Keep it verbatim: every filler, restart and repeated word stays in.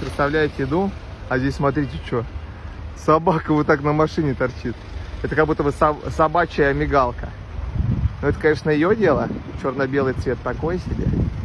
представляете, иду, а здесь смотрите, что. Собака вот так на машине торчит. Это как будто бы собачья мигалка. Но это, конечно, ее дело. Черно-белый цвет такой себе.